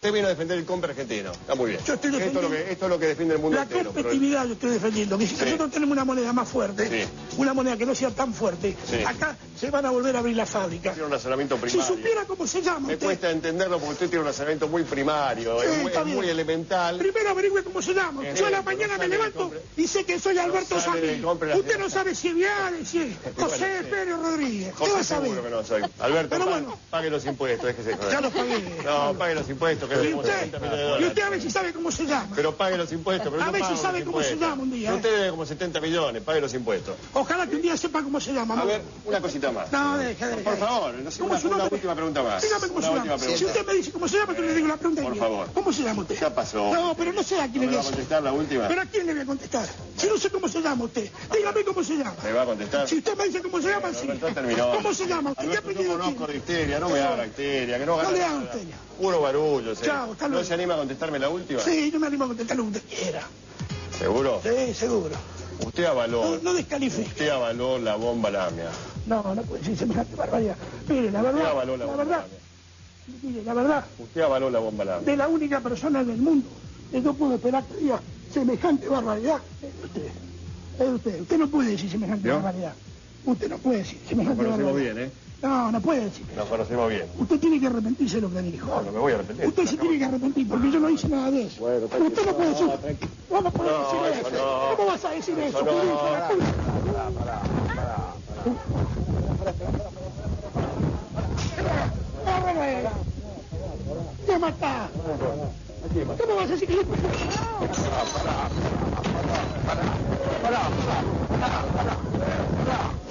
Usted vino a defender el compra argentino. Está muy bien. Yo estoy defendiendo... Esto es lo que defiende el mundo entero. La competitividad yo estoy defendiendo. Que si nosotros tenemos una moneda más fuerte, una moneda que no sea tan fuerte, acá se van a volver a abrir las fábricas. Tiene un razonamiento primario. Si supiera cómo se llama Me cuesta entenderlo porque usted tiene un razonamiento muy primario, es muy elemental. Primero averigüe cómo se llama. Yo a la mañana me levanto y sé que soy Alberto Samil. Usted no sabe si es Viales, si es José Pérez Rodríguez. ¿Qué va a saber? Seguro que no soy. Alberto, pague los impuestos, déjese joder. Ya los pagué. No, pague los impuestos. Y usted a ver si sabe cómo se llama. Pero pague los impuestos. Pero a ver si sabe cómo se llama un día. Usted debe como 70 millones, pague los impuestos. Ojalá que un día sepa cómo se llama. A ver, una cosita más. No, deja. Por favor, no sé, una última pregunta más. Dígame cómo se llama. Si usted me dice cómo se llama, yo le digo la pregunta. Por favor. ¿Cómo se llama usted? Ya pasó. No, pero no sé a quién le voy a contestar la última. ¿Pero a quién le voy a contestar? Si no sé cómo se llama usted, dígame cómo se llama. ¿Me va a contestar? Si usted me dice cómo se llama, sí. ¿Cómo se llama? Alberto, yo conozco de histeria, no me haga histeria, que no haga. No le haga histeria. Puro barullo, Chao, hasta luego. ¿No se anima a contestarme la última? Sí, yo me animo a contestar lo que usted quiera. ¿Seguro? Sí, seguro. Usted avaló. No descalifique. Usted avaló la bomba Lamia. No puede decir semejante barbaridad. Mire, la verdad. Usted avaló la bomba Lamia. Mire, la verdad. Usted avaló la bomba Lamia. De la única persona en el mundo que no pudo esperar que diga semejante barbaridad es usted. Es usted. Usted no puede decir semejante barbaridad. Usted no puede decir semejante barbaridad. Nos conocemos bien, ¿eh? No puede decir. Nos conocemos bien. Usted tiene que arrepentirse de lo que dijo. No me voy a arrepentir. Usted se tiene que arrepentir porque yo no hice nada de eso. Bueno, usted no puede decir. No puede decir eso. No. ¿Cómo vas a decir eso? ¡Ya mata! ¿Cómo vas a decir que yo... Pará.